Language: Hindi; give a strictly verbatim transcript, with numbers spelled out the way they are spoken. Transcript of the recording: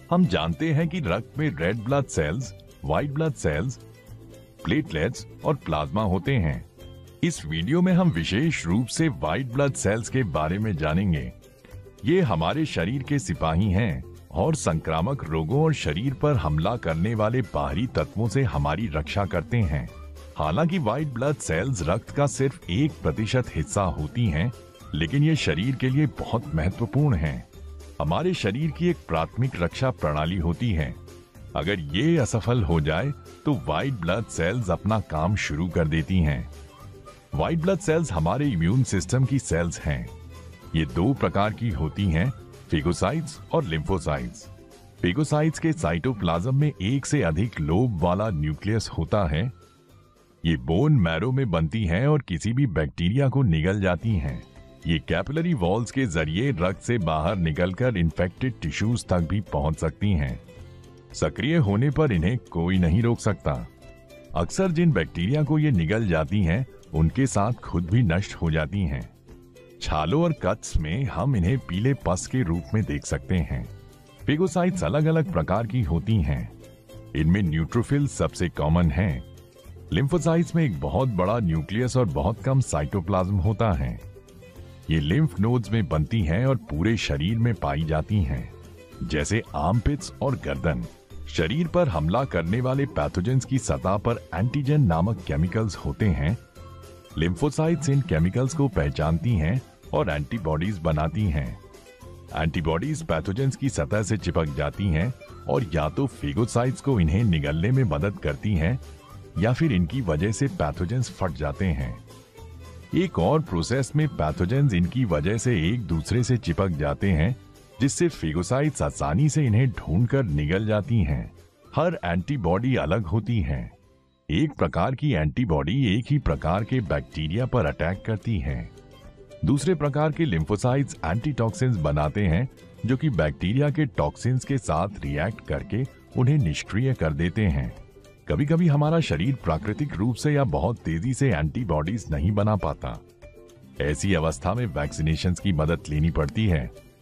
हम जानते हैं कि रक्त में red blood cells, white blood cells, platelets और प्लाज्मा होते हैं। इस वीडियो में हम विशेष रूप से व्हाइट ब्लड सेल्स के बारे में जानेंगे। ये हमारे शरीर के सिपाही हैं और संक्रामक रोगों और शरीर पर हमला करने वाले बाहरी तत्वों से हमारी रक्षा करते हैं। हालांकि व्हाइट ब्लड सेल्स रक्त का सिर्फ एक प्रतिशत हिस्सा होती हैं, लेकिन ये शरीर के लिए बहुत महत्वपूर्ण हैं। हमारे शरीर की एक प्राथमिक रक्षा प्रणाली होती है। अगर ये असफल हो जाए तो व्हाइट ब्लड सेल्स अपना काम शुरू कर देती हैं। व्हाइट ब्लड सेल्स हमारे इम्यून सिस्टम की सेल्स हैं। ये दो प्रकार की होती हैं, फेगोसाइट्स और लिम्फोसाइट्स। फेगोसाइट्स के साइटोप्लाज्म में एक से अधिक लोब वाला न्यूक्लियस होता है। ये बोन मैरो में बनती हैं और किसी भी बैक्टीरिया को निगल जाती हैं। ये कैपिलरी वॉल्स के जरिए रक्त से बाहर निकलकर इन्फेक्टेड टिश्यूज तक भी पहुंच सकती हैं। सक्रिय होने पर इन्हें कोई नहीं रोक सकता। अक्सर जिन बैक्टीरिया को ये निगल जाती हैं, उनके साथ खुद भी नष्ट हो जाती हैं। छालों और कट्स में हम इन्हें पीले पस के रूप में देख सकते हैं। फेगोसाइट्स अलग अलग प्रकार की होती हैं। इनमें न्यूट्रोफिल सबसे कॉमन है। लिम्फोसाइट्स में एक बहुत बड़ा न्यूक्लियस और बहुत कम साइटोप्लाज्म होता है। ये लिम्फ नोड्स में बनती हैं और पूरे शरीर में पाई जाती हैं, जैसे आर्मपिट्स और गर्दन। शरीर पर हमला करने वाले पैथोजेंस की सतह पर एंटीजन नामक केमिकल्स होते हैं। लिम्फोसाइट्स इन केमिकल्स को पहचानती हैं और एंटीबॉडीज बनाती हैं। एंटीबॉडीज पैथोजेंस की सतह से चिपक जाती हैं और या तो फेगोसाइट्स को इन्हें निगलने में मदद करती हैं या फिर इनकी वजह से पैथोजेंस फट जाते हैं। एक और प्रोसेस में पैथोजेंस इनकी वजह से एक दूसरे से चिपक जाते हैं, जिससे फेगोसाइट्स आसानी से इन्हें ढूंढकर निगल जाती हैं। हर एंटीबॉडी अलग होती है। एक प्रकार की एंटीबॉडी एक ही प्रकार के बैक्टीरिया पर अटैक करती है। दूसरे प्रकार के लिम्फोसाइट्स एंटीटॉक्सिन्स बनाते हैं, जो कि बैक्टीरिया के टॉक्सिन्स के साथ रिएक्ट करके उन्हें निष्क्रिय कर देते हैं। कभी कभी हमारा शरीर प्राकृतिक रूप से या बहुत तेजी से एंटीबॉडीज नहीं बना पाता। ऐसी अवस्था में वैक्सीनेशंस की मदद लेनी पड़ती है।